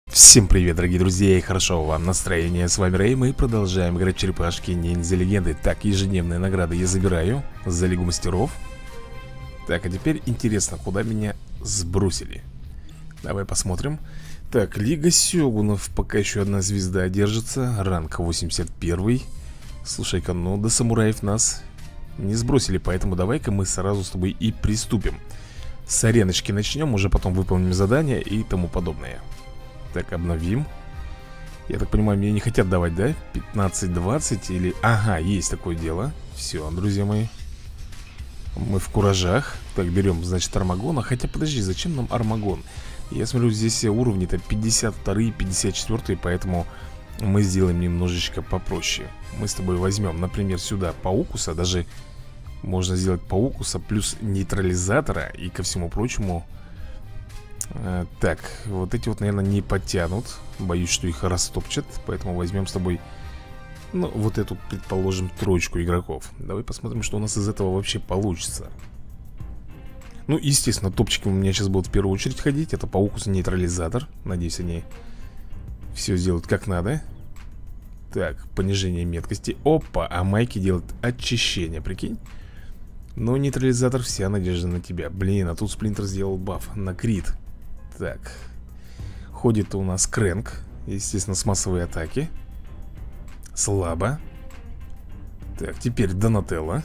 Всем привет, дорогие друзья, и хорошо вам настроение. С вами Рэй, мы продолжаем играть в черепашки ниндзя легенды. Так, ежедневные награды я забираю за Лигу мастеров. Так, а теперь интересно, куда меня сбросили. Давай посмотрим. Так, Лига Сёгунов, пока еще одна звезда держится. Ранг 81. Слушай-ка, ну до самураев нас не сбросили, поэтому давай-ка мы сразу с тобой и приступим. С ареночки начнем, уже потом выполним задания и тому подобное. Так, обновим. Я так понимаю, мне не хотят давать, да? 15-20 или... Ага, есть такое дело. Все, друзья мои, мы в куражах. Так, берем, значит, Армагона. Хотя, подожди, зачем нам Армагон? Я смотрю, здесь уровни-то 52-е, 54-е, поэтому мы сделаем немножечко попроще. Мы с тобой возьмем, например, сюда Паукуса. Даже можно сделать Паукуса плюс нейтрализатора. И ко всему прочему... Так, вот эти вот, наверное, не потянут. Боюсь, что их растопчат. Поэтому возьмем с тобой, ну, вот эту, предположим, троечку игроков. Давай посмотрим, что у нас из этого вообще получится. Ну, естественно, топчики у меня сейчас будут в первую очередь ходить. Это Паукус и нейтрализатор. Надеюсь, они все сделают как надо. Так, понижение меткости. Опа, а Майки делает очищение, прикинь. Но нейтрализатор, вся надежда на тебя. Блин, а тут Сплинтер сделал баф на крит. Так, ходит у нас Крэнк, естественно, с массовой атаки. Слабо. Так, теперь Донателло.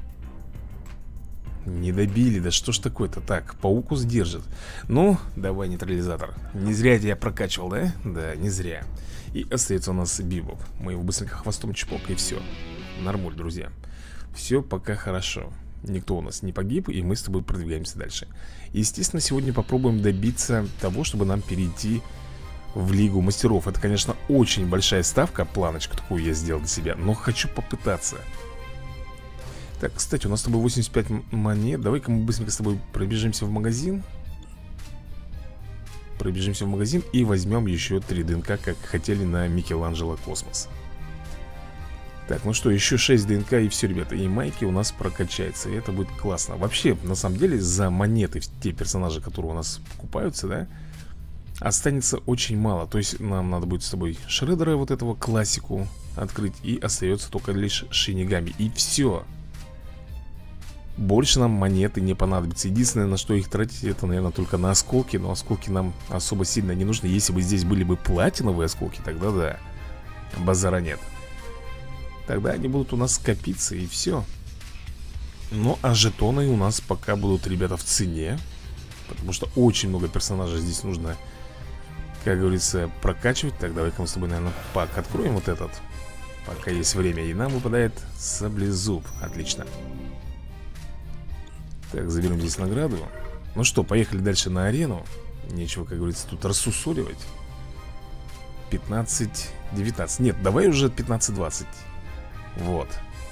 Не добили, да что ж такое-то. Так, Паукус держит. Ну, давай нейтрализатор. Не зря я тебя прокачивал, да? Да, не зря. И остается у нас Бибоп. Мы его быстренько хвостом чпок, и все. Нормуль, друзья. Все пока хорошо. Никто у нас не погиб, и мы с тобой продвигаемся дальше. Естественно, сегодня попробуем добиться того, чтобы нам перейти в Лигу мастеров. Это, конечно, очень большая ставка, планочку такую я сделал для себя, но хочу попытаться. Так, кстати, у нас с тобой 85 монет. Давай-ка мы быстренько с тобой пробежимся в магазин. Пробежимся в магазин и возьмем еще 3 ДНК, как хотели на Микеланджело Космос. Так, ну что, еще 6 ДНК и все, ребята. И Майки у нас прокачается, и это будет классно. Вообще, на самом деле, за монеты те персонажи, которые у нас покупаются, да, останется очень мало. То есть нам надо будет с тобой Шреддера, вот этого классику, открыть. И остается только лишь Шинигами. И все. Больше нам монеты не понадобится. Единственное, на что их тратить, это, наверное, только на осколки. Но осколки нам особо сильно не нужны. Если бы здесь были бы платиновые осколки, тогда да, базара нет. Тогда они будут у нас скопиться, и все. Ну, а жетоны у нас пока будут, ребята, в цене. Потому что очень много персонажей здесь нужно, как говорится, прокачивать. Так, давай-ка мы с тобой, наверное, пак откроем вот этот, пока есть время. И нам выпадает Саблезуб. Отлично. Так, заберем здесь награду. Ну что, поехали дальше на арену. Нечего, как говорится, тут рассусоливать. 15-19. Нет, давай уже 15-20. Вот.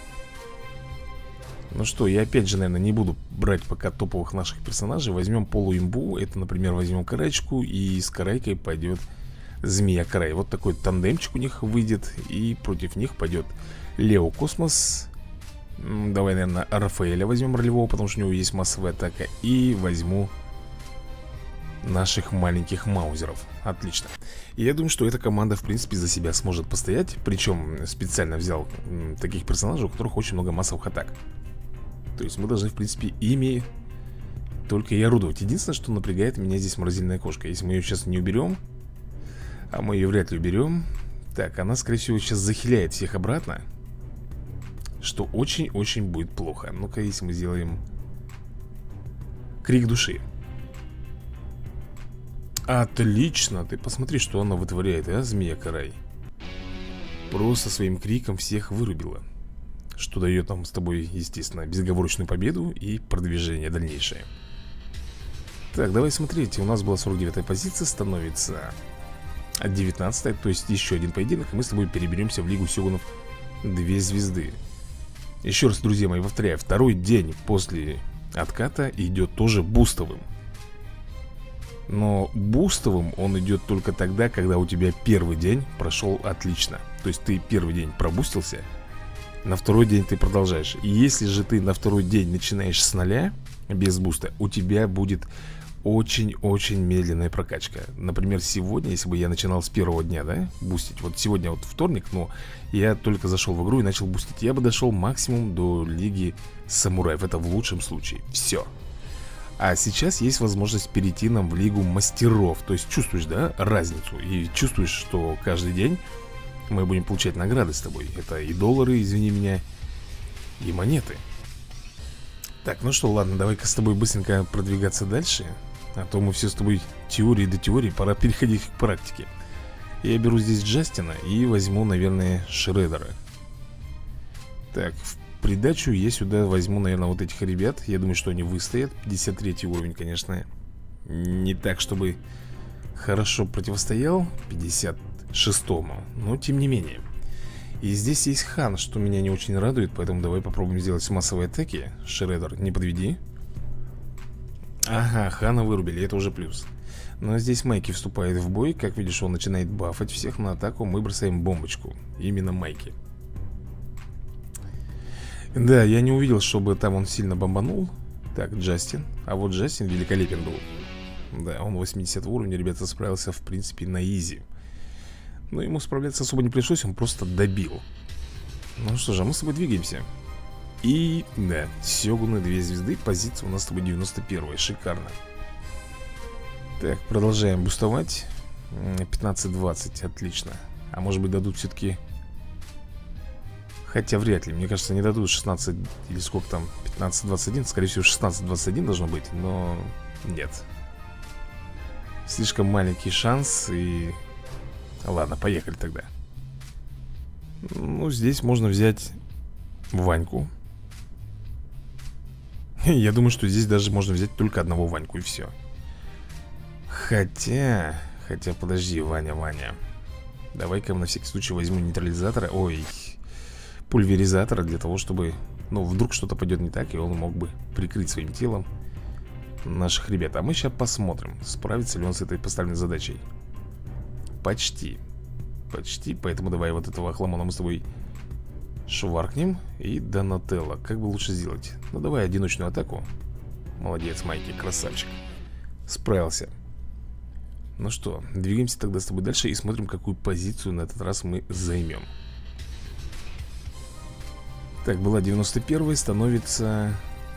Ну что, я опять же, наверное, не буду брать пока топовых наших персонажей. Возьмем полуимбу. Это, например, возьмем Карачку. И с Карайкой пойдет Змея Карай. Вот такой тандемчик у них выйдет. И против них пойдет Лео Космос. Давай, наверное, Рафаэля возьмем ролевого, потому что у него есть массовая атака. И возьму наших маленьких маузеров. Отлично. И я думаю, что эта команда, в принципе, за себя сможет постоять. Причем специально взял таких персонажей, у которых очень много массовых атак. То есть мы должны, в принципе, ими только и орудовать. Единственное, что напрягает меня здесь морозильная кошка. Если мы ее сейчас не уберем, а мы ее вряд ли уберем. Так, она, скорее всего, сейчас захиляет всех обратно, что очень-очень будет плохо. Ну-ка, если мы сделаем Крик души. Отлично, ты посмотри, что она вытворяет, а, Змея Карай. Просто своим криком всех вырубила. Что дает нам с тобой, естественно, безоговорочную победу и продвижение дальнейшее. Так, давай смотреть, у нас была 49-я позиция, становится 19-я, то есть еще один поединок, и мы с тобой переберемся в Лигу Сёгунов 2 звезды. Еще раз, друзья мои, повторяю, второй день после отката идет тоже бустовым. Но бустовым он идет только тогда, когда у тебя первый день прошел отлично. То есть ты первый день пробустился, на второй день ты продолжаешь. И если же ты на второй день начинаешь с нуля, без буста, у тебя будет очень-очень медленная прокачка. Например, сегодня, если бы я начинал с первого дня, да, бустить. Вот сегодня вот вторник, но я только зашел в игру и начал бустить. Я бы дошел максимум до Лиги Самураев. Это в лучшем случае. Все. А сейчас есть возможность перейти нам в Лигу Мастеров. То есть чувствуешь, да, разницу. И чувствуешь, что каждый день мы будем получать награды с тобой. Это и доллары, извини меня, и монеты. Так, ну что, ладно, давай-ка с тобой быстренько продвигаться дальше. А то мы все с тобой теории до теории. Пора переходить к практике. Я беру здесь Джастина и возьму, наверное, Шреддера. Так, в придачу я сюда возьму, наверное, вот этих ребят. Я думаю, что они выстоят. 53 уровень, конечно, не так, чтобы хорошо противостоял 56-му, но тем не менее. И здесь есть Хан, что меня не очень радует. Поэтому давай попробуем сделать массовые атаки. Шреддер, не подведи. Ага, Хана вырубили, это уже плюс. Но здесь Майки вступает в бой. Как видишь, он начинает бафать всех на атаку. Мы бросаем бомбочку. Именно Майки. Да, я не увидел, чтобы там он сильно бомбанул. Так, Джастин. А вот Джастин великолепен был. Да, он 80 уровня, ребята, справился, в принципе, на изи. Но ему справляться особо не пришлось, он просто добил. Ну что же, мы с тобой двигаемся. И, да, Сёгуны 2 звезды. Позиция у нас с тобой 91-я, шикарно. Так, продолжаем бустовать. 15-20, отлично. А может быть дадут все-таки... Хотя вряд ли, мне кажется, не дадут 16 или сколько там, 15-21. Скорее всего 16-21 должно быть, но нет. Слишком маленький шанс и... Ладно, поехали тогда. Ну, здесь можно взять Ваньку. Я думаю, что здесь даже можно взять только одного Ваньку и все. Хотя, подожди, Ваня. Давай-ка на всякий случай возьму нейтрализатора. Ой, пульверизатора, для того, чтобы, ну, вдруг что-то пойдет не так, и он мог бы прикрыть своим телом наших ребят. А мы сейчас посмотрим, справится ли он с этой поставленной задачей. Почти, поэтому давай вот этого хламона мы с тобой шваркнем. И Донателло, как бы лучше сделать? Ну давай одиночную атаку. Молодец, Майки, красавчик. Справился. Ну что, двигаемся тогда с тобой дальше и смотрим, какую позицию на этот раз мы займем. Так, была 91-я, становится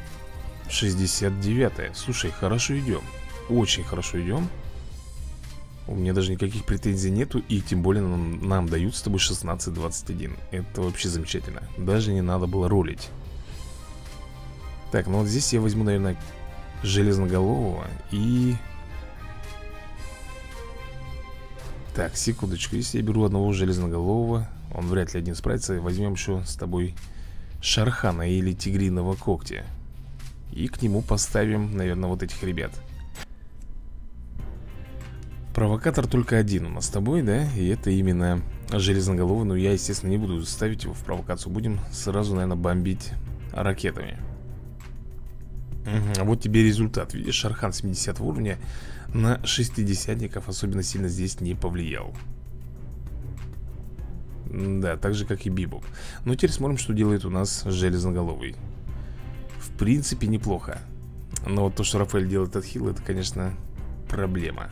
69-я. Слушай, хорошо идем. Очень хорошо идем. У меня даже никаких претензий нету. И тем более нам дают с тобой 16-21. Это вообще замечательно. Даже не надо было ролить. Так, ну вот здесь я возьму, наверное, Железноголового. И... Так, секундочку. Если я беру одного Железноголового, он вряд ли один справится. Возьмем еще с тобой Шархана или Тигриного когтя. И к нему поставим, наверное, вот этих ребят. Провокатор только один у нас с тобой, да? И это именно Железноголовый. Но я, естественно, не буду ставить его в провокацию. Будем сразу, наверное, бомбить ракетами. Угу, вот тебе результат. Видишь, Шархан 70 уровня на 60-ников особенно сильно здесь не повлиял. Да, так же, как и Бибоп. Но теперь смотрим, что делает у нас Железноголовый. В принципе, неплохо. Но вот то, что Рафаэль делает отхил, это, конечно, проблема.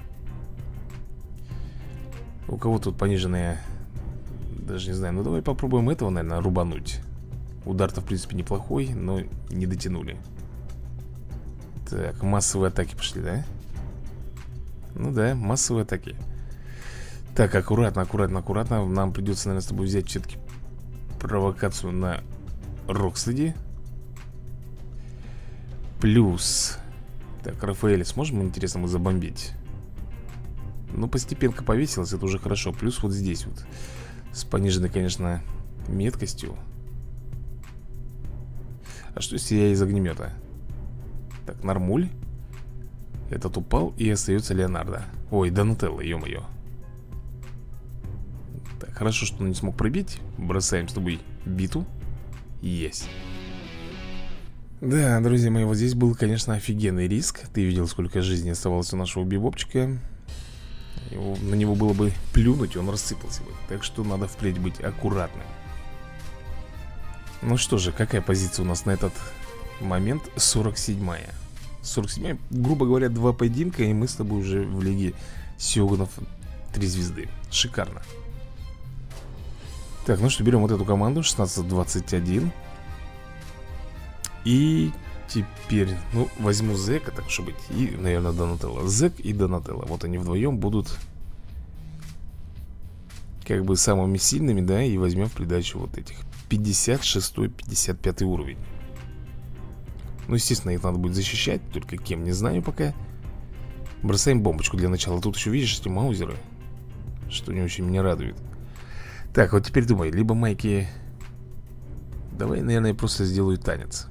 У кого тут пониженная... Даже не знаю, ну давай попробуем этого, наверное, рубануть. Удар-то, в принципе, неплохой, но не дотянули. Так, массовые атаки пошли, да? Ну да, массовые атаки. Так, аккуратно. Нам придется, наверное, с тобой взять все-таки провокацию на Рокстеди. Плюс... Так, Рафаэля сможем, интересно, мы забомбить? Ну, постепенно повесилось, это уже хорошо. Плюс вот здесь вот с пониженной, конечно, меткостью. А что если я из огнемета? Так, Нормуль. Этот упал, и остается Леонардо. Ой, Донателло, ё-моё. Так, хорошо, что он не смог пробить. Бросаем с тобой биту. Есть. Да, друзья мои, вот здесь был, конечно, офигенный риск. Ты видел, сколько жизни оставалось у нашего бибопчика. На него было бы плюнуть, и он рассыпался бы. Так что надо впредь быть аккуратным. Ну что же, какая позиция у нас на этот момент? 47-я. 47. Грубо говоря, 2 поединка, и мы с тобой уже в лиге сёгунов 3 звезды. Шикарно. Так, ну что, берем вот эту команду 16-21. И теперь, ну, возьму Зека, так уж и быть. И, наверное, Донателло. Зек и Донателло. Вот они вдвоем будут как бы самыми сильными, да. И возьмем в придачу вот этих 56-55 уровень. Ну, естественно, их надо будет защищать. Только кем, не знаю пока. Бросаем бомбочку для начала. Тут еще, видишь, эти маузеры, что не очень меня радует. Так, вот теперь думай, либо майки. Давай, наверное, я просто сделаю танец.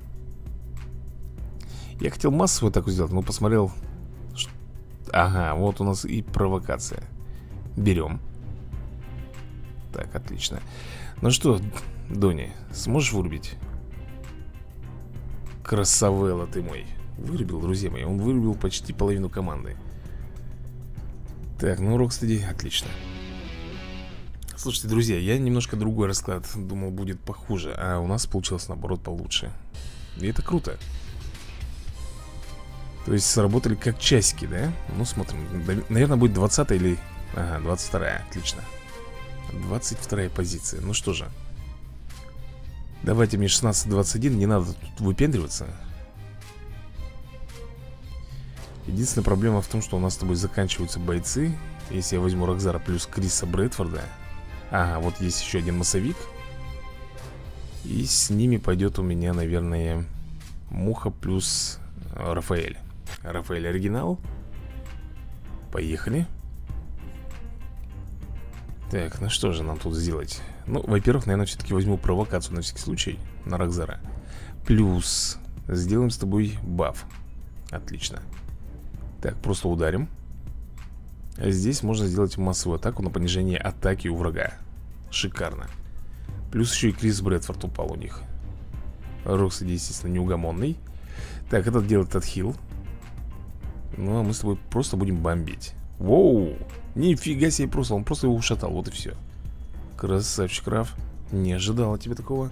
Я хотел массово так сделать, но посмотрел. Ага, вот у нас и провокация. Берем. Так, отлично. Ну что, Дони, сможешь вырубить? Красавелла ты мой. Вырубил, друзья мои. Он вырубил почти половину команды. Так, ну, Рокстеди, отлично. Слушайте, друзья, я немножко другой расклад думал, будет похуже. А у нас получилось, наоборот, получше. И это круто. То есть сработали как часики, да? Ну, смотрим. Наверное, будет 20 или... Ага, 22-я, отлично. 22-я позиция. Ну что же. Давайте мне 16-21. Не надо тут выпендриваться. Единственная проблема в том, что у нас с тобой заканчиваются бойцы. Если я возьму Рокзара плюс Криса Брэдфорда. Ага, вот есть еще один массовик. И с ними пойдет у меня, наверное, Муха плюс Рафаэль. Рафаэль оригинал. Поехали. Так, ну что же нам тут сделать? Ну, во-первых, наверное, все-таки возьму провокацию на всякий случай на Рокзара. Плюс сделаем с тобой баф. Отлично. Так, просто ударим. А здесь можно сделать массовую атаку на понижение атаки у врага. Шикарно. Плюс еще и Крис Брэдфорд упал у них. Рокстеди, естественно, неугомонный. Так, этот делает отхил. Ну, а мы с тобой просто будем бомбить. Воу! Нифига себе просто, он просто его ушатал, вот и все. Красавчик, Раф. Не ожидал от тебя такого.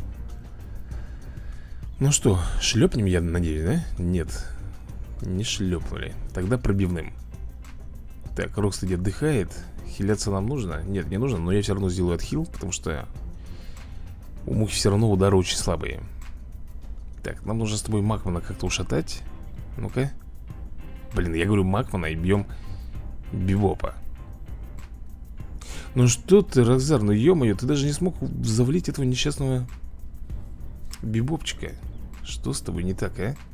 Ну что, шлепнем, я надеюсь, да? Нет, не шлепнули. Тогда пробивным. Так, Рокстеди отдыхает. Хиляться нам нужно? Нет, не нужно, но я все равно сделаю отхил, потому что у Мухи все равно удары очень слабые. Так, нам нужно с тобой Макмана как-то ушатать. Ну-ка. Блин, я говорю Макмана и бьем Бибопа. Ну что ты, Рокзар, ну ё-моё, ты даже не смог завалить этого несчастного Бибопчика. Что с тобой не так, а?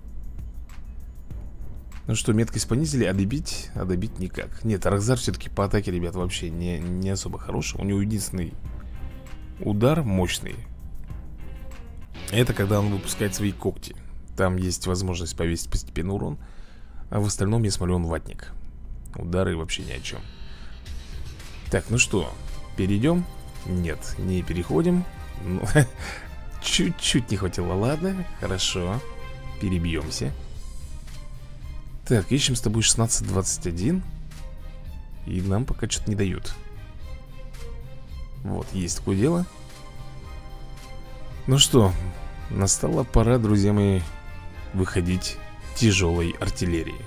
Ну что, меткость понизили, а добить? А добить никак. Нет, Рокзар все-таки по атаке, ребят, вообще не особо хорош. У него единственный удар мощный. Это когда он выпускает свои когти. Там есть возможность повесить постепенно урон. А в остальном, я смотрю, он ватник. Удары вообще ни о чем. Так, ну что, перейдем? Нет, не переходим. Ну, чуть-чуть не хватило, ладно, хорошо. Перебьемся. Так, ищем с тобой 16-21. И нам пока что-то не дают. Вот, есть такое дело. Ну что, настала пора, друзья мои, выходить тяжелой артиллерии.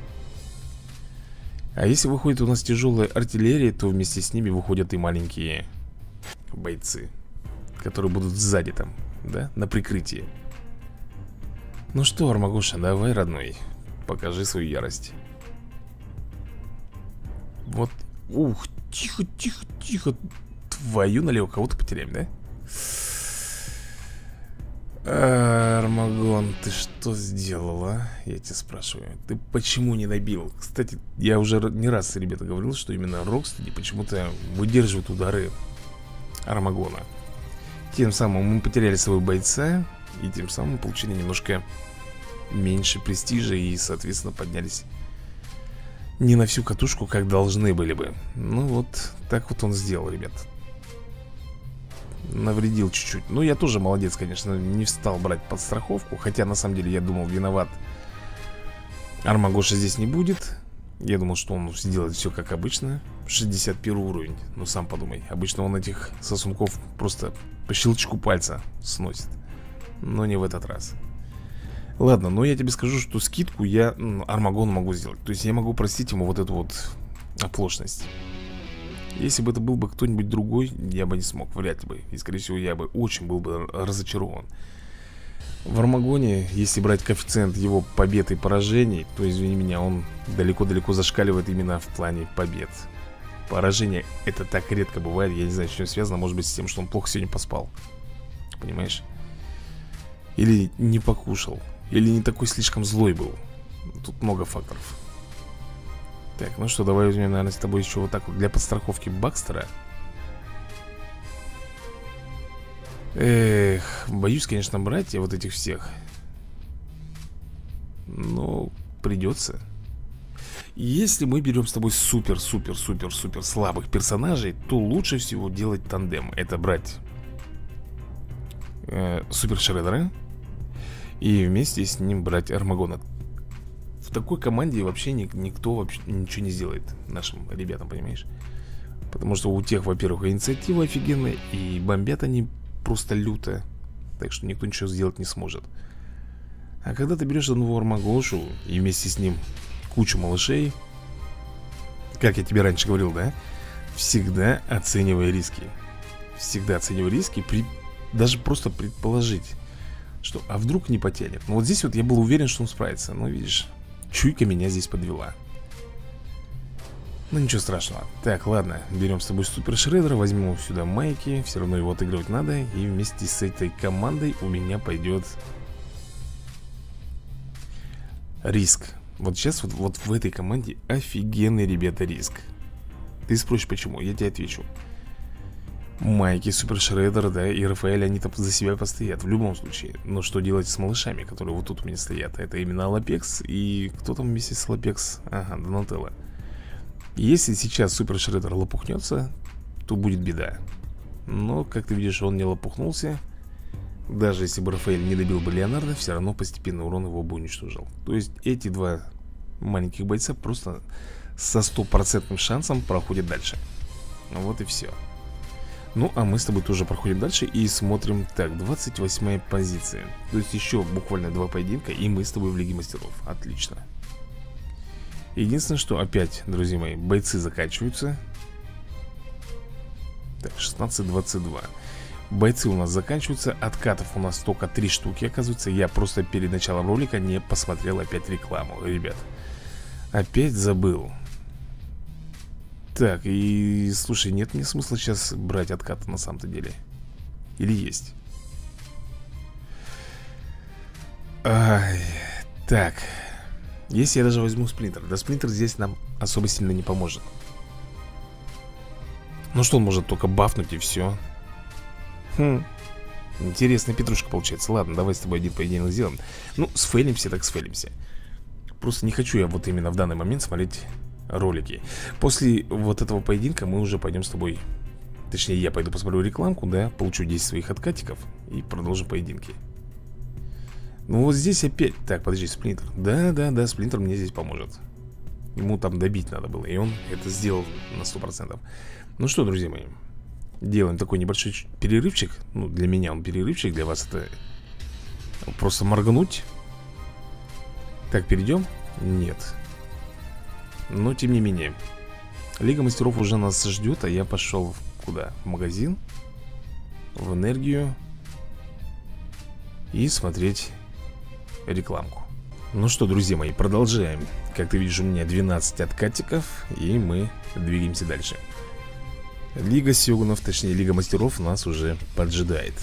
А если выходит у нас тяжелая артиллерия, то вместе с ними выходят и маленькие бойцы, которые будут сзади там, да, на прикрытии. Ну что, Армагоша, давай, родной, покажи свою ярость. Вот, ух, тихо, тихо, тихо. Твою налево, кого-то потеряем, да? Армагон, ты что сделала? Я тебя спрашиваю. Ты почему не добил? Кстати, я уже не раз, ребята, говорил, что именно Рокстеди почему-то выдерживает удары Армагона. Тем самым мы потеряли своего бойца. И тем самым получили немножко меньше престижа. И, соответственно, поднялись не на всю катушку, как должны были бы. Ну вот, так вот он сделал, ребят. Навредил чуть-чуть. Ну, я тоже молодец, конечно, не стал брать подстраховку. Хотя, на самом деле, я думал, виноват Армагоша здесь не будет. Я думал, что он сделает все как обычно. 61 уровень. Ну, сам подумай. Обычно он этих сосунков просто по щелчку пальца сносит. Но не в этот раз. Ладно, но я тебе скажу, что скидку я Армагону могу сделать. То есть я могу простить ему вот эту вот оплошность. Если бы это был бы кто-нибудь другой, я бы не смог, вряд ли бы. И скорее всего я бы очень был бы разочарован. В Армагоне, если брать коэффициент его побед и поражений, то, извини меня, он далеко-далеко зашкаливает именно в плане побед. Поражение это так редко бывает. Я не знаю, с чем связано. Может быть с тем, что он плохо сегодня поспал. Понимаешь? Или не покушал. Или не такой слишком злой был. Тут много факторов. Так, ну что, давай возьмем, наверное, с тобой еще вот так вот для подстраховки Бакстера. Эх, боюсь, конечно, брать я вот этих всех. Но придется. Если мы берем с тобой супер-супер-супер-супер слабых персонажей, то лучше всего делать тандем. Это брать Супер Шреддера и вместе с ним брать Армагона. В такой команде вообще никто вообще ничего не сделает нашим ребятам, понимаешь? Потому что у тех, во-первых, инициатива офигенная, и бомбят они просто люто. Так что никто ничего сделать не сможет. А когда ты берешь одного Армагошу и вместе с ним кучу малышей, как я тебе раньше говорил, да? Всегда оценивай риски. Всегда оценивай риски, даже просто предположить, что а вдруг не потянет. Но вот здесь вот я был уверен, что он справится. Но видишь, чуйка меня здесь подвела. Ну ничего страшного. Так, ладно, берем с тобой Супер Шреддера, возьмем сюда майки. Все равно его отыгрывать надо. И вместе с этой командой у меня пойдет Риск. Вот сейчас вот в этой команде офигенный, ребята, Риск. Ты спросишь, почему? Я тебе отвечу. Майки, Супер Шреддер, да, и Рафаэль, они там за себя постоят в любом случае. Но что делать с малышами, которые вот тут у меня стоят? Это именно Лапекс. И кто там вместе с Лапекс? Ага, Донателло. Если сейчас Супер Шреддер лопухнется, то будет беда. Но, как ты видишь, он не лопухнулся. Даже если бы Рафаэль не добил бы Леонардо, все равно постепенно урон его бы уничтожил. То есть эти два маленьких бойца просто со 100% шансом проходят дальше. Вот и все. Ну, а мы с тобой тоже проходим дальше и смотрим. Так, 28-я позиция. То есть еще буквально 2 поединка, и мы с тобой в Лиге Мастеров. Отлично. Единственное, что опять, друзья мои, бойцы заканчиваются. Так, 16-22. Бойцы у нас заканчиваются. Откатов у нас только 3 штуки, оказывается. Я просто перед началом ролика не посмотрел опять рекламу, ребят. Опять забыл. Так, и слушай, нет мне смысла сейчас брать откаты на самом-то деле. Или есть? Ай, так. Если я даже возьму Сплинтер. Да Сплинтер здесь нам особо сильно не поможет. Ну что, он может только бафнуть и все. Интересная петрушка получается. Ладно, давай с тобой один поединок сделаем. Ну, сфейлимся так сфейлимся. Просто не хочу я вот именно в данный момент смотреть ролики. После вот этого поединка мы уже пойдем с тобой. Точнее, я пойду посмотрю рекламку, да, получу 10 своих откатиков и продолжим поединки. Ну вот здесь опять. Так, подожди, Сплинтер. Да, Сплинтер мне здесь поможет. Ему там добить надо было, и он это сделал на 100%. Ну что, друзья мои, делаем такой небольшой перерывчик. Ну, для меня он перерывчик, для вас это просто моргнуть. Так, перейдем? Нет. Но тем не менее, Лига Мастеров уже нас ждет, а я пошел куда? В магазин, в энергию и смотреть рекламку. Ну что, друзья мои, продолжаем. Как ты видишь, у меня 12 откатиков, и мы двигаемся дальше. Лига Сёгунов, точнее Лига Мастеров нас уже поджидает.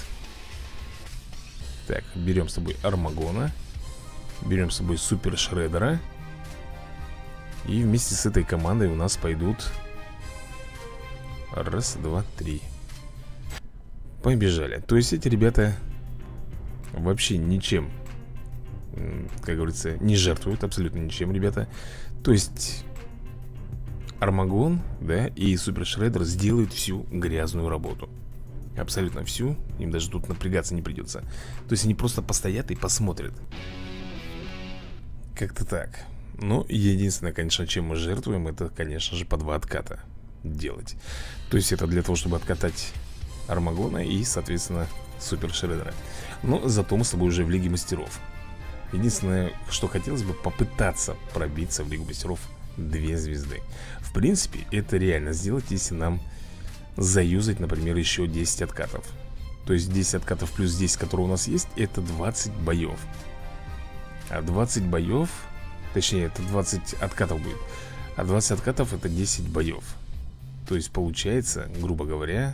Так, берем с собой Армагона, берем с собой Супер Шреддера. И вместе с этой командой у нас пойдут... Раз, два, три. Побежали. То есть эти ребята вообще ничем, как говорится, не жертвуют. Абсолютно ничем, ребята. То есть Армагон, да, и Супер Шреддер сделают всю грязную работу. Абсолютно всю. Им даже тут напрягаться не придется. То есть они просто постоят и посмотрят. Как-то так. Ну, единственное, конечно, чем мы жертвуем, это, конечно же, по 2 отката делать. То есть это для того, чтобы откатать Армагона и, соответственно, Супер Шреддера. Но зато мы с тобой уже в Лиге Мастеров. Единственное, что хотелось бы попытаться пробиться в Лигу Мастеров 2 звезды. В принципе, это реально сделать, если нам заюзать, например, еще 10 откатов. То есть 10 откатов плюс 10, которые у нас есть, это 20 боев. А 20 боев, точнее, это 20 откатов будет. А 20 откатов это 10 боев. То есть получается, грубо говоря,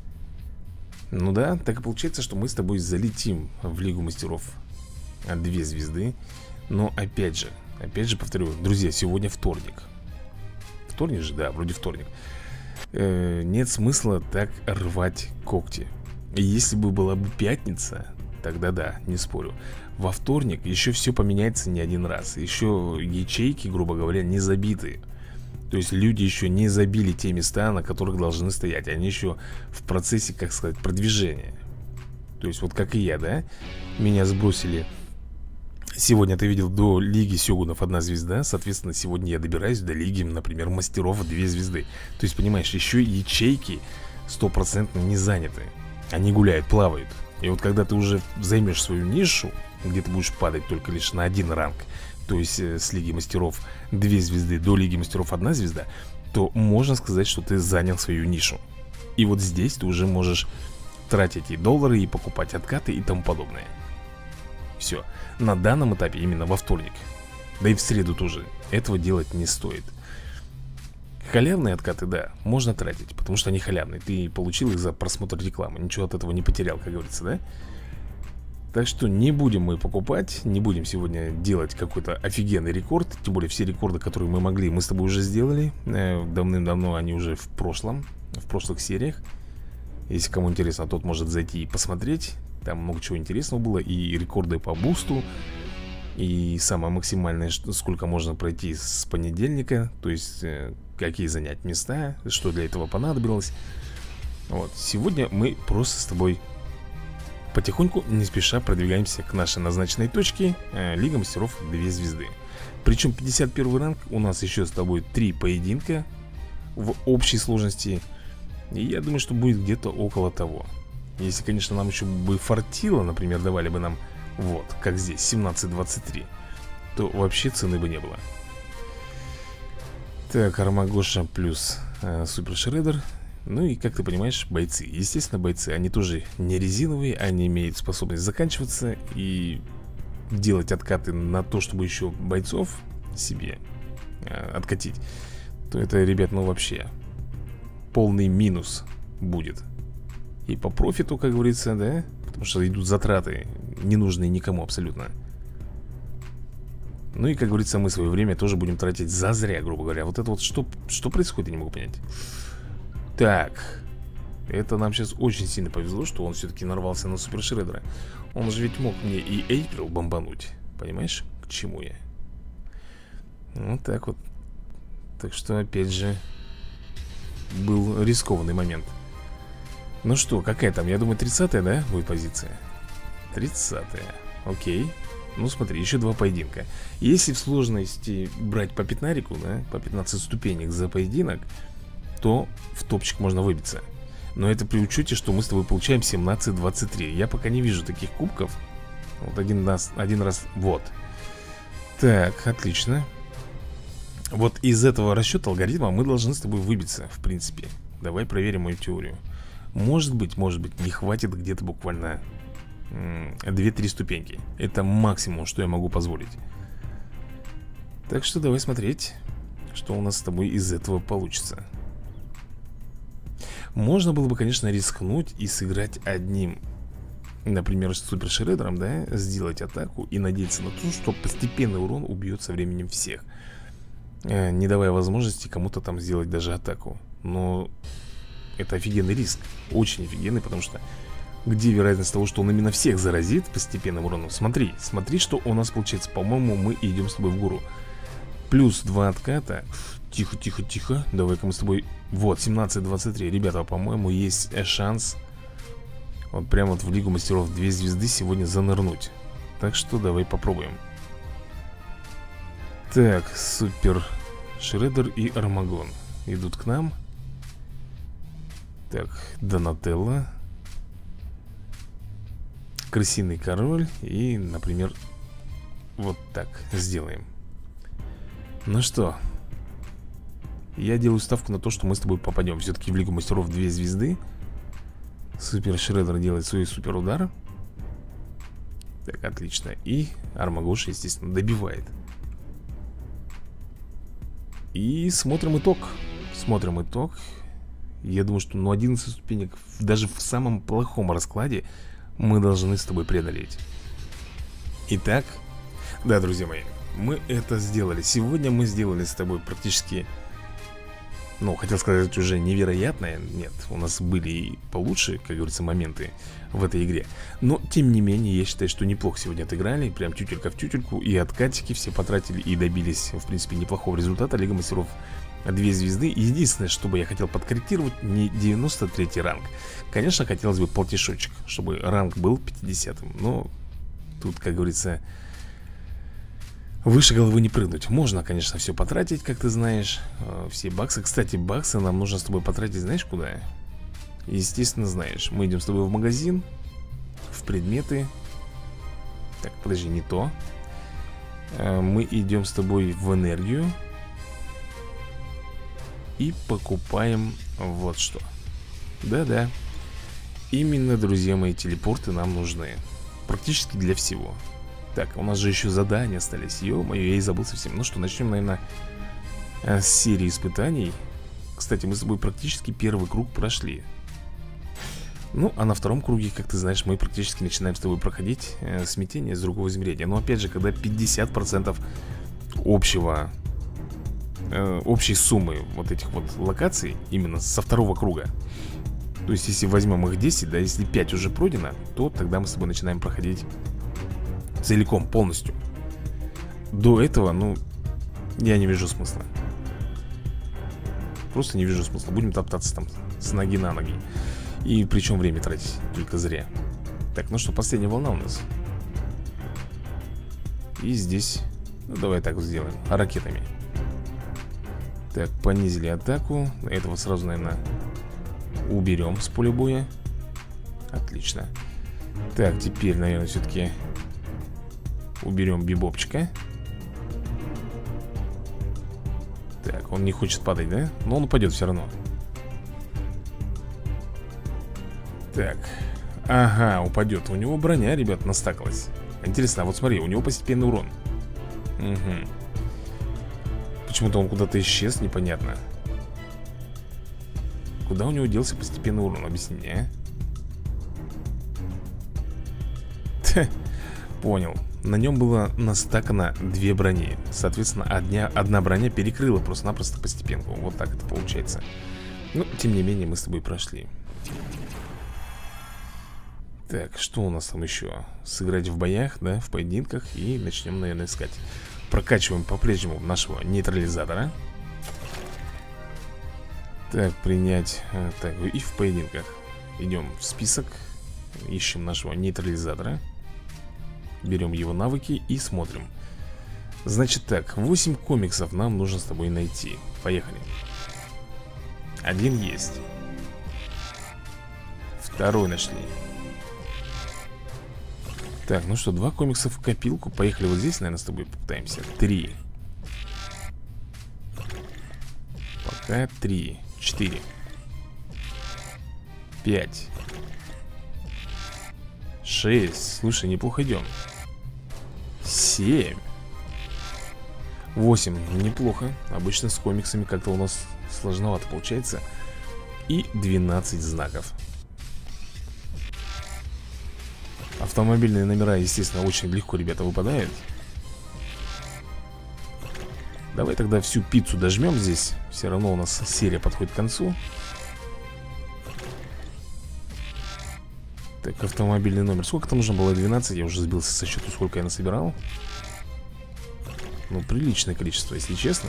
ну да, так и получается, что мы с тобой залетим в Лигу Мастеров 2 звезды. Но опять же повторю, друзья, сегодня вторник. Вторник же, да, вроде вторник. Нет смысла так рвать когти. И если бы была бы пятница, тогда да, не спорю. Во вторник еще все поменяется не один раз. Еще ячейки, грубо говоря, не забиты. То есть люди еще не забили те места, на которых должны стоять. Они еще в процессе, как сказать, продвижения. То есть вот как и я, да? Меня сбросили. Сегодня ты видел до Лиги Сёгунов 1 звезда. Соответственно, сегодня я добираюсь до Лиги, например, Мастеров 2 звезды. То есть, понимаешь, еще ячейки 100% не заняты. Они гуляют, плавают. И вот когда ты уже займешь свою нишу, где ты будешь падать только лишь на 1 ранг, то есть с Лиги Мастеров 2 звезды до Лиги Мастеров 1 звезда, то можно сказать, что ты занял свою нишу. И вот здесь ты уже можешь тратить и доллары, и покупать откаты и тому подобное. Все. На данном этапе, именно во вторник, да и в среду тоже, этого делать не стоит. Халявные откаты, да, можно тратить, потому что они халявные. Ты получил их за просмотр рекламы, ничего от этого не потерял, как говорится, да? Так что не будем мы покупать, не будем сегодня делать какой-то офигенный рекорд. Тем более все рекорды, которые мы могли, мы с тобой уже сделали. Давным-давно они уже в прошлом, в прошлых сериях. Если кому интересно, тот может зайти и посмотреть. Там много чего интересного было. И рекорды по бусту, и самое максимальное, сколько можно пройти с понедельника. То есть какие занять места, что для этого понадобилось. Вот, сегодня мы просто с тобой потихоньку, не спеша продвигаемся к нашей назначенной точке, Лига Мастеров 2 звезды. Причем 51 ранг, у нас еще с тобой 3 поединка в общей сложности. И я думаю, что будет где-то около того. Если, конечно, нам еще бы фартило, например, давали бы нам, вот, как здесь, 17-23, то вообще цены бы не было. Так, Армагоша плюс Супер Шредер. Ну и, как ты понимаешь, бойцы. Естественно, бойцы, они тоже не резиновые. Они имеют способность заканчиваться и делать откаты на то, чтобы еще бойцов себе откатить. То это, ребят, ну вообще полный минус будет. И по профиту, как говорится, да? Потому что идут затраты, ненужные никому абсолютно. Ну и, как говорится, мы свое время тоже будем тратить зазря, грубо говоря. Вот это вот что происходит, я не могу понять. Так, это нам сейчас очень сильно повезло, что он все-таки нарвался на Супер Шредера. Он же ведь мог мне и Эйприл бомбануть. Понимаешь, к чему я? Вот так вот. Так что, опять же, был рискованный момент. Ну что, какая там? Я думаю, 30-я, да, будет позиция? 30-я, окей. Ну смотри, еще 2 поединка. Если в сложности брать по 15, да, по 15 ступенек за поединок, то в топчик можно выбиться. Но это при учете, что мы с тобой получаем 17-23. Я пока не вижу таких кубков. Вот один раз, вот. Так, отлично. Вот из этого расчета алгоритма мы должны с тобой выбиться, в принципе. Давай проверим мою теорию. Может быть, не хватит где-то буквально 2-3 ступеньки. Это максимум, что я могу позволить. Так что давай смотреть, что у нас с тобой из этого получится. Можно было бы, конечно, рискнуть и сыграть одним, например, с Супер Шредером, да, сделать атаку и надеяться на то, что постепенный урон убьет со временем всех, не давая возможности кому-то там сделать даже атаку. Но это офигенный риск, очень офигенный, потому что где вероятность того, что он именно всех заразит постепенным уроном? Смотри, что у нас получается. По-моему, мы идем с тобой в гору. Плюс 2 отката. Тихо. Давай-ка мы с тобой... Вот, 17-23. Ребята, по-моему, есть шанс вот прямо вот в Лигу Мастеров 2 звезды сегодня занырнуть. Так что давай попробуем. Так, Супер Шредер и Армагон идут к нам. Так, Донателло, Крысиный Король и, например, вот так сделаем. Ну что, я делаю ставку на то, что мы с тобой попадем все-таки в Лигу Мастеров 2 звезды. Супер Шреддер делает свой супер удар. Так, отлично. И Армагоша, естественно, добивает. И смотрим итог. Смотрим итог. Я думаю, что 11 ступенек даже в самом плохом раскладе мы должны с тобой преодолеть. Итак, да, друзья мои, мы это сделали. Сегодня мы сделали с тобой практически, ну, хотел сказать уже невероятное. Нет, у нас были и получше, как говорится, моменты в этой игре. Но, тем не менее, я считаю, что неплохо сегодня отыграли. Прям тютелька в тютельку. И откатики все потратили и добились, в принципе, неплохого результата. Лига Мастеров 2 звезды. Единственное, что бы я хотел подкорректировать, не 93 ранг. Конечно, хотелось бы полтишочек, чтобы ранг был 50-м. Но тут, как говорится, выше головы не прыгнуть. Можно, конечно, все потратить, как ты знаешь. Все баксы. Кстати, баксы нам нужно с тобой потратить, знаешь, куда? Естественно, знаешь. Мы идем с тобой в магазин, в предметы. Так, подожди, не то. Мы идем с тобой в энергию и покупаем вот что. Да-да. Именно, друзья мои, телепорты нам нужны. Практически для всего. Так, у нас же еще задания остались. Ё-моё, я и забыл совсем. Ну что, начнем, наверное, с серии испытаний. Кстати, мы с тобой практически первый круг прошли. Ну, а на втором круге, как ты знаешь, мы практически начинаем с тобой проходить смятение с другого измерения. Но опять же, когда 50% общей суммы вот этих вот локаций именно со второго круга. То есть, если возьмем их 10, да, если 5 уже пройдено, то тогда мы с тобой начинаем проходить целиком, полностью. До этого, ну, я не вижу смысла. Просто не вижу смысла. Будем топтаться там с ноги на ноги. И причем время тратить только зря. Так, ну что, последняя волна у нас. И здесь, ну, давай так вот сделаем, ракетами. Так, понизили атаку. Этого сразу, наверное, уберем с поля боя. Отлично. Так, теперь, наверное, все-таки уберем бибопчика. Так, он не хочет падать, да? Но он упадет все равно. Так, ага, упадет. У него броня, ребят, настакалась. Интересно, а вот смотри, у него постепенный урон. Угу. Почему-то он куда-то исчез, непонятно. Куда у него делся постепенный урон? Объясни мне, а? Понял. На нем было настакано 2 брони. Соответственно, одна броня перекрыла просто-напросто постепенку. Вот так это получается. Но, тем не менее, мы с тобой прошли. Так, что у нас там еще? Сыграть в боях, да, в поединках. И начнем, наверное, искать. Прокачиваем по-прежнему нашего нейтрализатора. Так, принять. Так, и в поединках. Идем в список. Ищем нашего нейтрализатора. Берем его навыки и смотрим. Значит так, 8 комиксов нам нужно с тобой найти. Поехали. Один есть. Второй нашли. Так, ну что, 2 комикса в копилку. Поехали вот здесь, наверное, с тобой попытаемся. 3. Пока 3. 4. 5. 6. Слушай, неплохо идем. 7. 8. Неплохо. Обычно с комиксами как-то у нас сложновато получается. И 12 знаков. Автомобильные номера, естественно, очень легко, ребята, выпадают. Давай тогда всю пиццу дожмем здесь. Все равно у нас серия подходит к концу. Так, автомобильный номер. Сколько там нужно было? 12. Я уже сбился со счету, сколько я насобирал. Ну, приличное количество, если честно.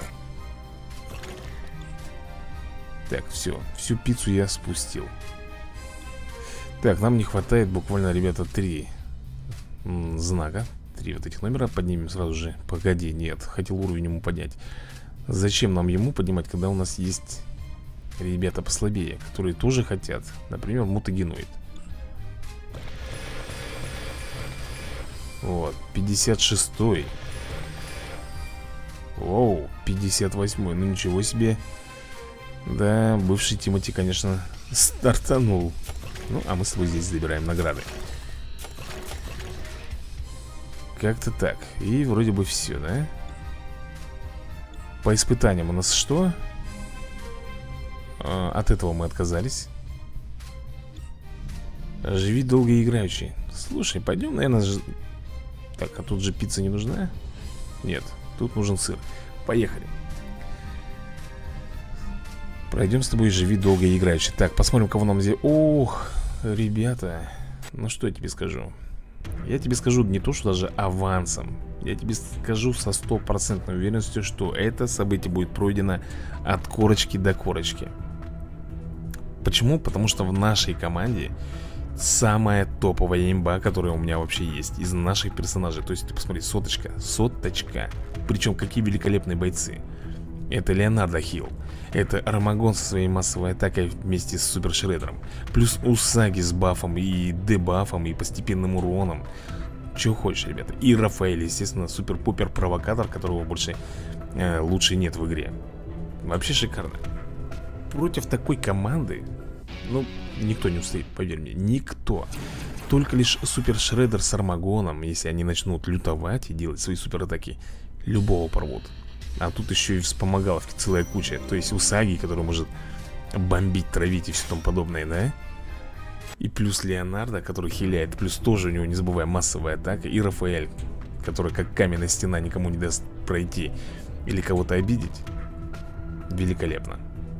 Так, все. Всю пиццу я спустил. Так, нам не хватает буквально, ребята, 3 знака. 3 вот этих номера. Поднимем сразу же. Погоди, нет. Хотел уровень ему поднять. Зачем нам ему поднимать, когда у нас есть ребята послабее, которые тоже хотят? Например, мутагеноид. Вот, 56-й. Оу, 58-й, ну ничего себе. Да, бывший Тимати, конечно, стартанул. Ну, а мы с тобой здесь забираем награды. Как-то так. И вроде бы все, да? По испытаниям у нас что? От этого мы отказались. Живи долго и играючи. Слушай, пойдем, наверное, Так, а тут же пицца не нужна? Нет, тут нужен сыр. Поехали. Пройдем с тобой, живи долго и играючи. Так, посмотрим, кого нам здесь. Ох, ребята. Ну что я тебе скажу? Я тебе скажу не то, что даже авансом. Я тебе скажу со стопроцентной уверенностью, что это событие будет пройдено от корочки до корочки. Почему? Потому что в нашей команде самая топовая имба, которая у меня вообще есть из наших персонажей. То есть ты посмотри, соточка. Причем какие великолепные бойцы. Это Леонардо Хилл, это Армагон со своей массовой атакой вместе с Супер Шреддером, плюс Усаги с бафом и дебафом и постепенным уроном. Чего хочешь, ребята. И Рафаэль, естественно, супер-пупер провокатор, которого больше лучше нет в игре. Вообще шикарно. Против такой команды, ну, никто не устоит, поверь мне, никто. Только лишь Супер Шреддер с Армагоном, если они начнут лютовать и делать свои суператаки, любого порвут. А тут еще и вспомогаловки целая куча. То есть Усаги, который может бомбить, травить и все тому подобное, да? И плюс Леонардо, который хиляет. Плюс тоже у него, не забывай, массовая атака. И Рафаэль, который как каменная стена, никому не даст пройти или кого-то обидеть. Великолепно.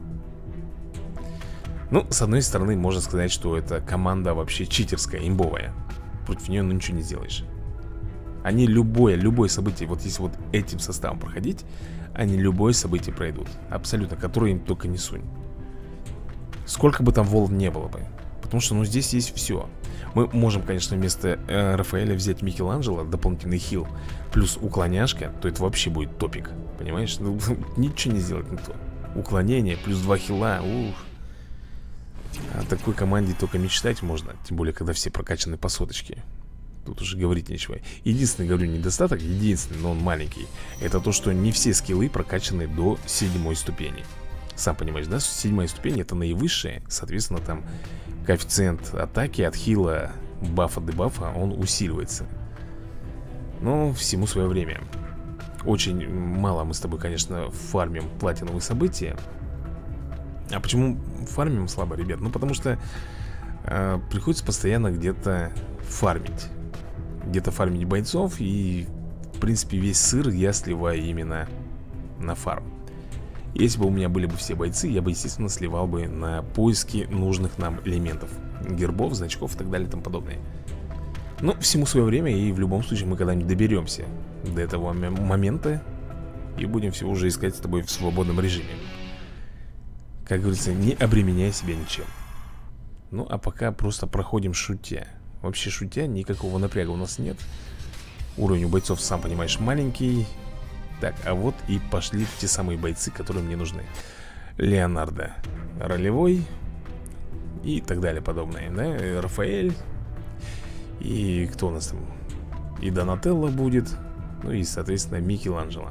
Ну, с одной стороны, можно сказать, что эта команда вообще читерская, имбовая. Против нее, ну, ничего не сделаешь. Они любое событие, вот если вот этим составом проходить, они любое событие пройдут. Абсолютно, которое им только не сунь. Сколько бы там волн не было бы. Потому что, ну, здесь есть все. Мы можем, конечно, вместо Рафаэля взять Микеланджело, дополнительный хил, плюс уклоняшка, то это вообще будет топик. Понимаешь? Ну, ничего не сделать никто. Уклонение, плюс 2 хила, ух. О такой команде только мечтать можно. Тем более, когда все прокачаны по соточке. Тут уже говорить нечего. Единственный, говорю, недостаток, единственный, но он маленький, это то, что не все скиллы прокачаны до 7 ступени. Сам понимаешь, да? 7 ступень это наивысшая. Соответственно, там коэффициент атаки от хила, бафа, дебафа, он усиливается. Но всему свое время. Очень мало мы с тобой, конечно, фармим платиновые события. А почему фармим слабо, ребят? Ну, потому что приходится постоянно где-то фармить. Где-то фармить бойцов. И, в принципе, весь сыр я сливаю именно на фарм. Если бы у меня были бы все бойцы, я бы, естественно, сливал бы на поиски нужных нам элементов. Гербов, значков и так далее и тому подобное. Но всему свое время, и в любом случае мы когда-нибудь доберемся до этого момента и будем все уже искать с тобой в свободном режиме. Как говорится, не обременяя себя ничем. Ну, а пока просто проходим шутя. Вообще шутя, никакого напряга у нас нет. Уровень у бойцов, сам понимаешь, маленький. Так, а вот и пошли те самые бойцы, которые мне нужны. Леонардо ролевой и так далее подобное, да? Рафаэль. И кто у нас там? И Донателло будет. Ну и, соответственно, Микеланджело.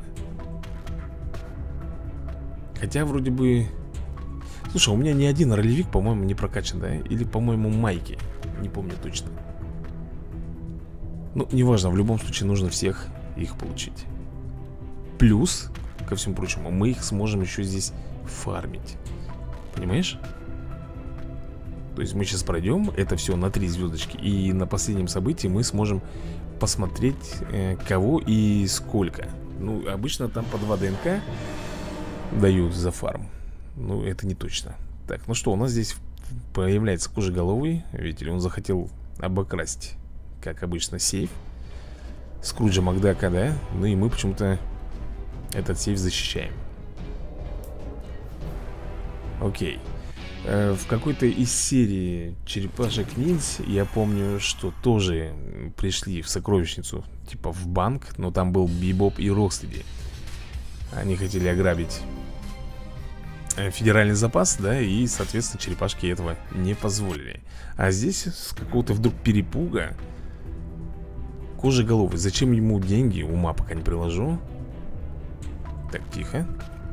Хотя вроде бы... Слушай, у меня ни один ролевик, по-моему, не прокачан, да? Или, по-моему, майки. Не помню точно. Ну, неважно, в любом случае нужно всех их получить. Плюс, ко всему прочему, мы их сможем еще здесь фармить. Понимаешь? То есть мы сейчас пройдем это все на 3 звездочки. И на последнем событии мы сможем посмотреть, кого и сколько. Ну, обычно там по 2 ДНК дают за фарм. Ну, это не точно. Так, ну что, у нас здесь появляется кожеголовый. Видите ли, он захотел обокрасть, как обычно, сейф Скруджа Макдака, да? Ну и мы почему-то этот сейф защищаем. Окей. В какой-то из серии черепашек ниндзя я помню, что тоже пришли в сокровищницу, типа в банк, но там был Бибоп и Рокстеди. Они хотели ограбить федеральный запас, да, и, соответственно, черепашки этого не позволили. А здесь с какого-то вдруг перепуга Кожеголовый. Зачем ему деньги? Ума пока не приложу. Так, тихо.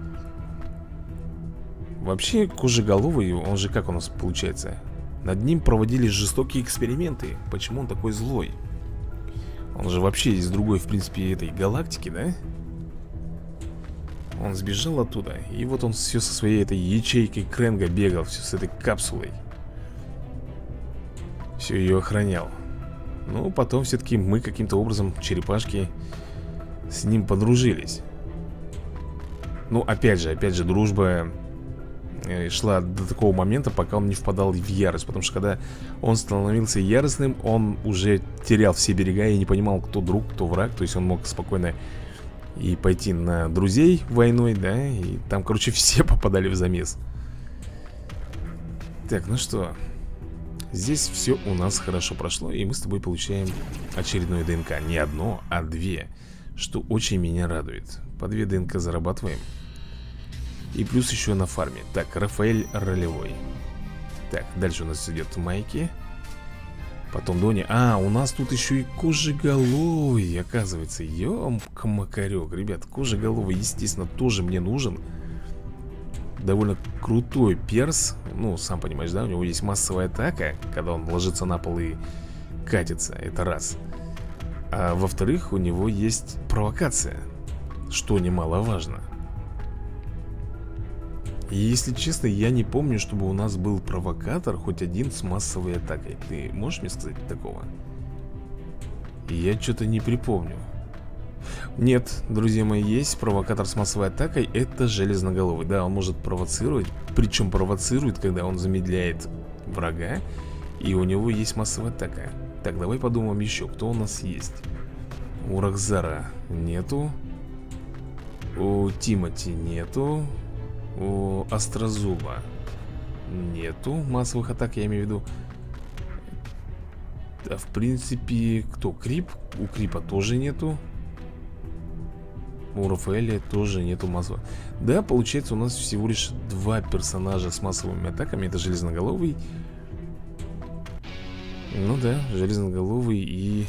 Вообще, Кожеголовый, он же как у нас получается? Над ним проводились жестокие эксперименты. Почему он такой злой? Он же вообще из другой, в принципе, этой галактики, да? Он сбежал оттуда. И вот он все со своей этой ячейкой Кренга бегал. Все с этой капсулой. Все ее охранял. Ну, потом все-таки мы каким-то образом, черепашки, с ним подружились. Ну, опять же, дружба шла до такого момента, пока он не впадал в ярость. Потому что когда он становился яростным, он уже терял все берега и не понимал, кто друг, кто враг. То есть он мог спокойно и пойти на друзей войной, да. И там, короче, все попадали в замес. Так, ну что, здесь все у нас хорошо прошло. И мы с тобой получаем очередное ДНК. Не одно, а две. Что очень меня радует. По 2 ДНК зарабатываем. И плюс еще на фарме. Так, Рафаэль ролевой. Так, дальше у нас идет Майки. Потом Дони. А, у нас тут еще и Кожеголовый, оказывается. Ём-макарёк, ребят, Кожеголовый, естественно, тоже мне нужен. Довольно крутой перс. Ну, сам понимаешь, да, у него есть массовая атака, когда он ложится на пол и катится. Это раз. А во-вторых, у него есть провокация, что немаловажно. И если честно, я не помню, чтобы у нас был провокатор хоть один с массовой атакой. Ты можешь мне сказать такого? Я что-то не припомню. Нет, друзья мои, есть провокатор с массовой атакой. Это Железноголовый. Да, он может провоцировать. Причем провоцирует, когда он замедляет врага. И у него есть массовая атака. Так, давай подумаем еще, кто у нас есть. У Рахзара нету. У Тимати нету. У Острозуба нету массовых атак, я имею в виду. Да, в принципе, кто? Крип? У Крипа тоже нету. У Рафаэля тоже нету массовых. Да, получается, у нас всего лишь 2 персонажа с массовыми атаками. Это Железноголовый. Ну да, Железноголовый и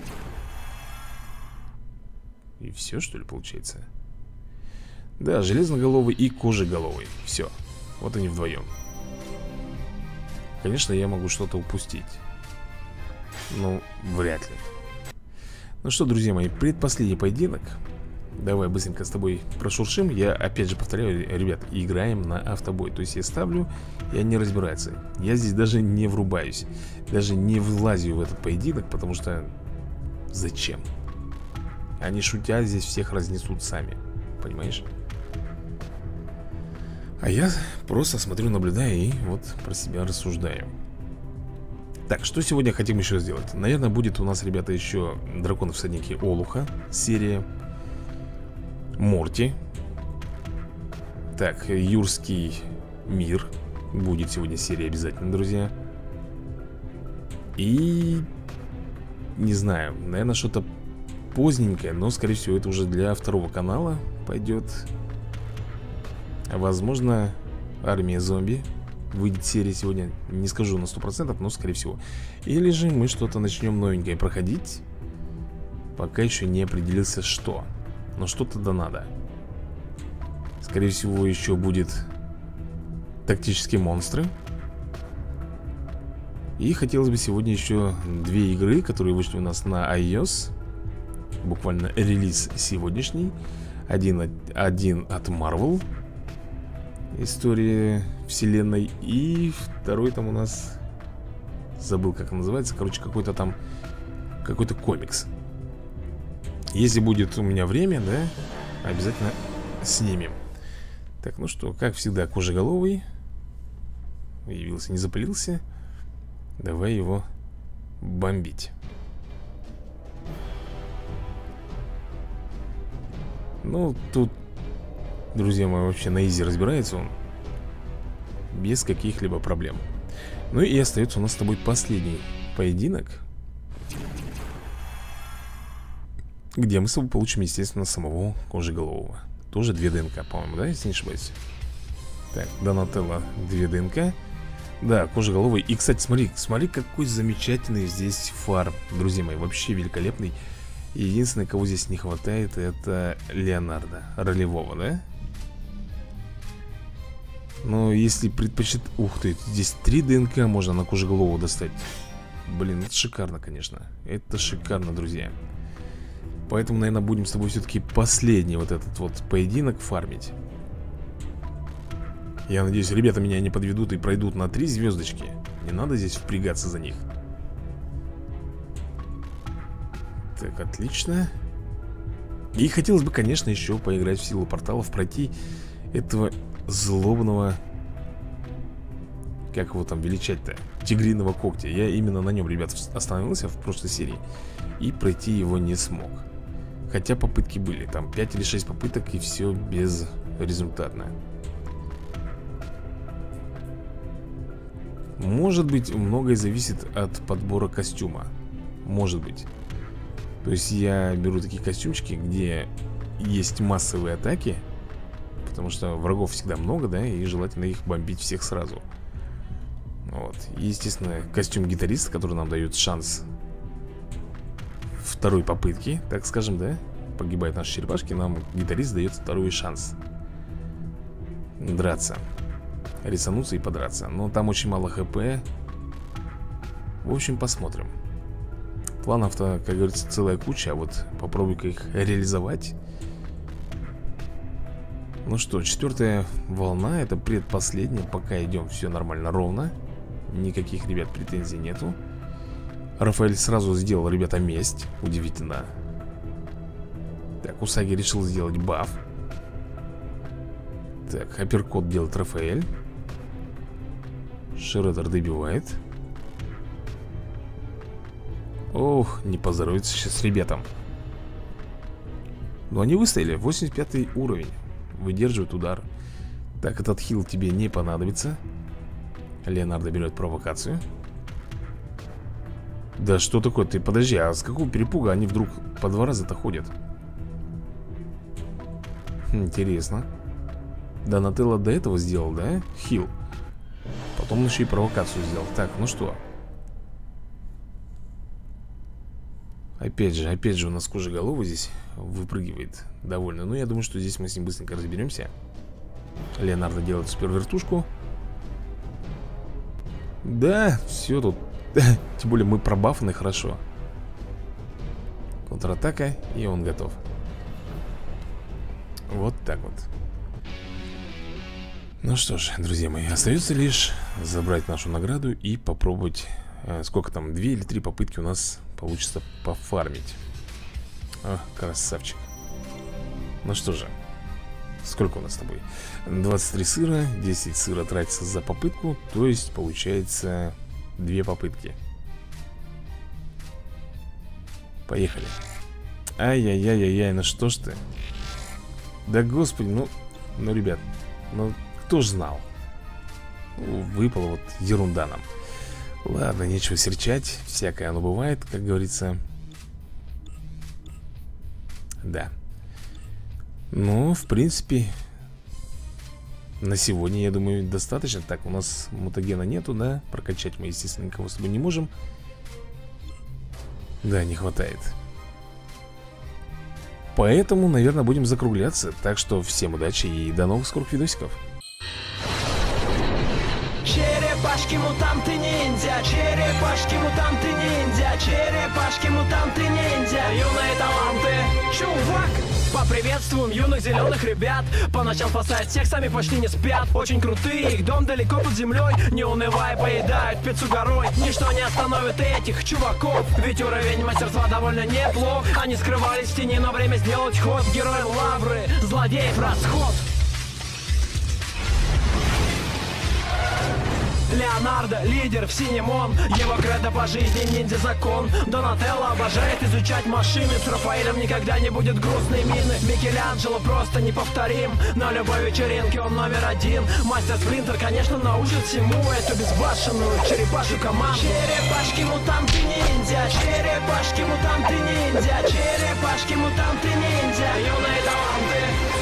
все, что ли, получается? Да, Железноголовый и Кожеголовый. Все, вот они вдвоем. Конечно, я могу что-то упустить. Ну, вряд ли. Ну что, друзья мои, предпоследний поединок. Давай быстренько с тобой прошуршим. Я опять же повторяю, ребят, играем на автобой. То есть я ставлю, и они разбираются. Я здесь даже не врубаюсь. Даже не влазю в этот поединок, потому что зачем? Они, шутя, здесь всех разнесут сами. Понимаешь? А я просто смотрю, наблюдаю и вот про себя рассуждаю. Так, что сегодня хотим еще сделать? Наверное, будет у нас, ребята, еще Драконы-всадники Олуха серия. Морти. Так, Юрский мир. Будет сегодня серия обязательно, друзья. И... не знаю, наверное, что-то поздненькое, но, скорее всего, это уже для 2-го канала пойдет. Возможно, армия зомби. Выйдет серия сегодня, не скажу на 100%, но, скорее всего. Или же мы что-то начнем новенькое проходить. Пока еще не определился, что. Но что-то да надо. Скорее всего, еще будет тактические монстры. И хотелось бы сегодня еще 2 игры, которые вышли у нас на iOS. Буквально релиз сегодняшний. Один от Marvel, история вселенной. И второй там у нас, забыл, как он называется. Короче, какой-то там, какой-то комикс. Если будет у меня время, да, обязательно снимем. Так, ну что, как всегда, Кожеголовый явился, не запылился. Давай его бомбить. Ну, тут, друзья мои, вообще на изи разбирается он. Без каких-либо проблем. Ну и остается у нас с тобой последний поединок, где мы с тобой получим, естественно, самого Кожеголового. Тоже 2 ДНК, по-моему, да, если не ошибаюсь. Так, Донателло 2 ДНК. Да, кожеголовый. И, кстати, смотри, какой замечательный здесь фарм, друзья мои, вообще великолепный. Единственное, кого здесь не хватает, это Леонардо, ролевого, да? Но если предпочитать... Ух ты, здесь 3 ДНК можно на кожеголового достать. Блин, это шикарно, конечно. Это шикарно, друзья. Поэтому, наверное, будем с тобой все-таки последний вот этот вот поединок фармить. Я надеюсь, ребята меня не подведут и пройдут на 3 звездочки. Не надо здесь впрягаться за них. Так, отлично. И хотелось бы, конечно, еще поиграть в силу порталов, пройти этого злобного... Как его там величать-то? Тигриного когтя. Я именно на нем, ребят, остановился в прошлой серии. И пройти его не смог. Хотя попытки были. Там 5 или 6 попыток, и все безрезультатно. Может быть, многое зависит от подбора костюма. Может быть. То есть я беру такие костюмчики, где есть массовые атаки. Потому что врагов всегда много, да, и желательно их бомбить всех сразу. Вот. И, естественно, костюм гитариста, который нам дает шанс второй попытки, так скажем, да. Погибают наши черепашки, нам гитарист дает второй шанс драться, рисануться и подраться. Но там очень мало хп. В общем, посмотрим. Планов-то, как говорится, целая куча. А вот попробуй-ка их реализовать. Ну что, 4-я волна. Это предпоследняя. Пока идем все нормально, ровно. Никаких, ребят, претензий нету. Рафаэль сразу сделал, ребята, месть. Удивительно. Так, Усаги решил сделать баф. Так, апперкот делает Рафаэль. Шреддер добивает. Ох, не поздоровится сейчас ребятам. Но они выстояли. 85 уровень. Выдерживает удар. Так, этот хил тебе не понадобится. Леонардо берет провокацию. Да что такое? Ты подожди, а с какого перепуга они вдруг по 2 раза-то ходят? Интересно. Донателло до этого сделал, да? Хил. Потом он еще и провокацию сделал. Так, ну что? Опять же у нас кожеголовый здесь выпрыгивает довольно. Но я думаю, что здесь мы с ним быстренько разберемся. Леонардо делает супервертушку. Да, все тут. Тем более мы пробафаны хорошо. Контратака, и он готов. Вот так вот. Ну что ж, друзья мои, остается лишь забрать нашу награду и попробовать, сколько там, 2 или 3 попытки у нас получится пофармить. О, красавчик. Ну что же, сколько у нас с тобой? 23 сыра, 10 сыра тратится за попытку. То есть получается 2 попытки. Поехали. Ай-яй-яй-яй-яй, ну что ж ты? Да господи, ну ребят, ну кто ж знал? Выпала вот ерунда нам. Ладно, нечего серчать. Всякое оно бывает, как говорится. Да. Ну, в принципе, на сегодня, я думаю, достаточно. Так, у нас мутагена нету, да? Прокачать мы, естественно, никого с собой не можем. Да, не хватает. Поэтому, наверное, будем закругляться. Так что всем удачи и до новых скорых видосиков. Черепашки-мутанты ниндзя, черепашки-мутанты ниндзя, черепашки-мутанты ниндзя, юные таланты, чувак! Поприветствуем юных зеленых ребят. По ночам спасают всех, сами почти не спят. Очень крутые, их дом далеко под землей. Не унывая, поедают пиццу горой. Ничто не остановит этих чуваков. Ведь уровень мастерства довольно неплох. Они скрывались в тени, но время сделать ход. Герои лавры, злодеев расход. Леонардо, лидер в синем он. Его кредо по жизни ниндзя закон. Донателло обожает изучать машины. С Рафаэлем никогда не будет грустной мины. Микеланджело просто неповторим. На любой вечеринке он №1. Мастер Сплинтер, конечно, научит всему эту безбашенную черепашью команду. Черепашки-мутанты ниндзя, черепашки-мутанты ниндзя, черепашки-мутанты ниндзя, юные таланты.